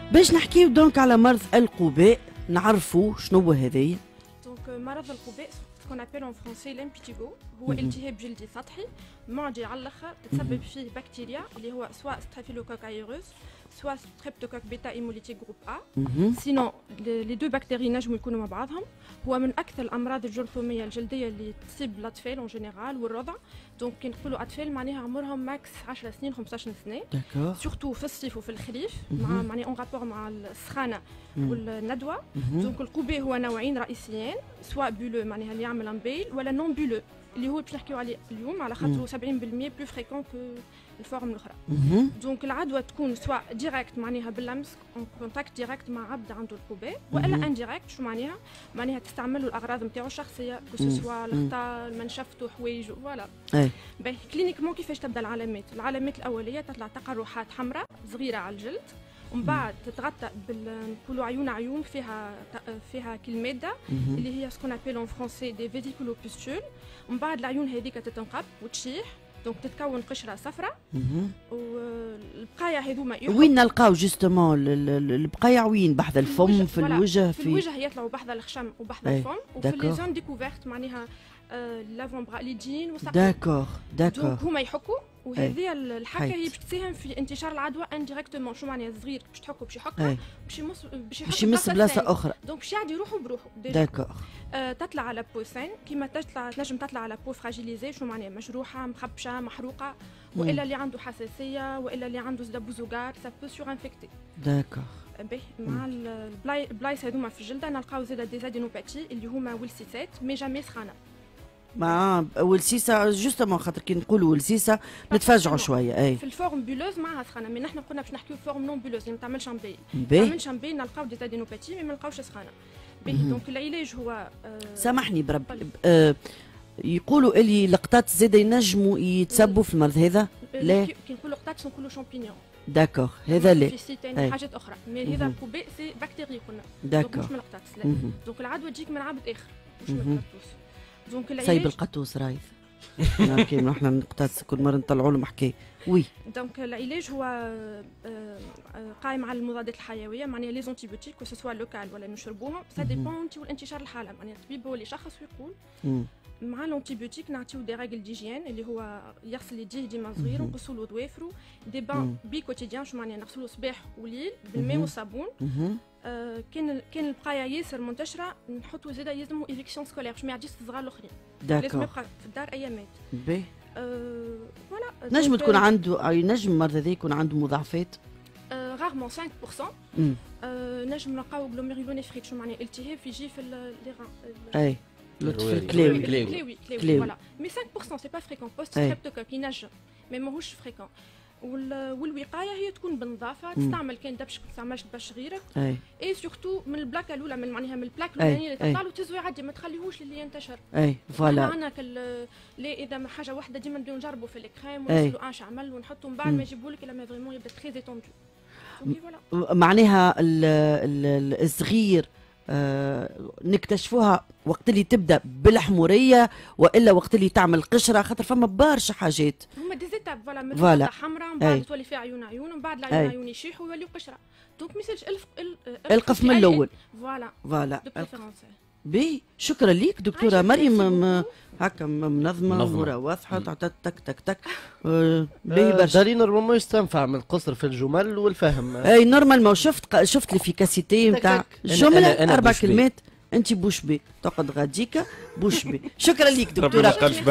باش نحكيو دونك على مرض القباء، نعرفوا شنو هو هذايا. دونك مرض القباء سكون ابيل اون فرونسي لامبيتيغو، هو التهاب جلدي سطحي معدي على الاخر، تتسبب فيه بكتيريا اللي هو سواء ستريبتوكوك ايروس سواء ستريبتوكوك بيتا ايموليتيك جروب ا. سينون لي دو بكتيري نجموا يكونوا مع بعضهم. هو من اكثر الامراض الجرثوميه الجلديه اللي تصيب الاطفال اون جينيرال والرضع. دونك كي نقولوا اطفال معناها عمرهم ماكس 10 سنين 15 سنه، سورتو في الصيف وفي الخريف، معناها اون رابور مع السخانه والندوه. دونك القباء هو نوعين رئيسيين، سواء بولو معناها اللي يعمل امبيل، ولا نون بولو اللي هو باش نحكيو عليه اليوم على خاطر 70% بلو فريكون كو الفورم الاخرى. دونك العدوى تكون سواء ديريكت معناها باللمس، كونتاكت ديريكت مع عبد عنده القباء، والا انديريكت. شو معناها تستعملوا الاغراض نتاعو الشخصيه، كو سوا الخطا منشفته حوايجه فوالا. باهي كلينيكمون كيفاش تبدا العلامات؟ العلامات الاوليه تطلع تقرحات حمراء صغيره على الجلد، ومن بعد تتغطى نقولوا عيون عيون فيها كل ماده اللي هي سكون ابيل اون فرونسي دي فيزيكولو بيستول. ومن بعد العيون هذيك تتنقب وتشيح، دونك تتكون قشره صفراء. والبقايا هذوما وين نلقاو جوستومون البقايا؟ وين؟ بحذا الفم، في الوجه؟ في الوجه يطلعوا بحذا الخشم وبحذا الفم، وفي لي زون ديكوفيرت معناها لافون برا لي جين وساق. داكور دونك هما يحكوا، وهذه الحكه هي باش تساهم في انتشار العدوى انديريكتومون. شو معناها؟ صغير باش تحكوا باش يحك، باش يمس بلاصه اخرى، دونك باش يعدي روحه بروحه. داكور. تطلع على بو سين كيما تنجم تطلع على بو فراجيليزي. شو معناها؟ مجروحه مخبشه محروقه، والا اللي عنده حساسيه، والا اللي عنده زدا بوزوغار سا بو سور انفيكتي. داكور. باهي مع البلايص هذوما في الجلده نلقاو زاده دي زادينوباتي اللي هما ولسيسات مي جامي سخانه. مع والسيسه جوستومون خاطر كي نقولوا والسيسه نتفاجعوا شويه. اي في الفورم بولوز معها سخانه، مي نحن قلنا باش نحكيو فورم نون بولوز اللي ما تعملش امبي. ما تعملش امبي نلقاو دي زادينوباتي مي ما نلقاوش سخانه. باهي دونك العلاج هو سامحني بربي، يقولوا اللي لقطات زاده ينجموا يتسبوا في المرض هذا؟ لا كي نقولوا لقطات نقولوا شامبينيون. داكور هذا لا. في ثاني حاجات اخرى، مي هذا القباء سي بكتيري قلنا. داكور مش من لقطات لا. دونك العدوى تجيك من عبد اخر مش من القطوس. دونك العلاج سايب القطوس رايف. كيما نحن نقطاس كل مره نطلعوا لهم حكايه. وي دونك العلاج هو قائم على المضادات الحيويه، معناها لي زونتيبيوتيك كو سوا لوكال ولا نشربوهم، سا ديبون والانتشار الحاله. معناها الطبيب هو اللي يشخص ويقول. مع الانتيبيوتيك نعطيو دي راجل ديجيان اللي هو يغسل يديه ديما صغير، ونقصوا له ضوافرو، دي بان بي كوتيديان. شو معناها؟ نغسلو صباح وليل بالماء والصابون. كان البقايا ياسر منتشره نحطوا زاده يلزموا ايفيكسيون سكولير باش ما يعديش الصغار الاخرين. لازم يبقى في الدار ايامات. باهي فوالا. نجم تكون عنده، نجم المرض هذا يكون عنده مضاعفات؟ غارمون 5%. نجم نلقاو غلوميرولونيفريت. شو معناها؟ التهاب يجي في لي ران. اي لطف الكلاوي. كلاوي فوالا. مي 5% سي با فريكون بوست ستريبتوكوك ينجم، مي ماهوش فريكون. والوقايه هي تكون بالنظافه، تستعمل كان دبش ما تستعملش دبش غيرك. اي سورتو من البلاكه الاولى، من معناها من البلاك الاولانيه اللي تطلع له تزوي يعدي، ما تخليهوش اللي ينتشر. فوالا. عندنا لا اذا حاجه واحده ديما نبداو نجربوا في الكريم ونسلو ان شعمل ونحطوا من بعد ما يجيبوا لك الا ما فريمون يبدا تري ايتوندو. معناها الصغير نكتشفوها وقت اللي تبدا بالحموريه، والا وقت اللي تعمل قشره، خاطر فما برشا حاجات. هما دي زيتاب فوالا، من الخطه حمراء من بعد تولي فيها عيون عيون، ومن بعد العيون عيون يشيحوا ويوليو قشره. دونك ما يسالش القف من الاول. فوالا بي شكرا ليك دكتوره مريم، هكا منظمه امورها واضحه، تعطت تك تك تك. باهي برشا. داري نورمالمون يستنفع من القصر في الجمل والفهم. اي نورمالمون شفت الافيكاسيتي نتاع الجمله. 4 كلمات انت بوش بي تقعد غاديكا بوش بي. شكرا ليك دكتوره.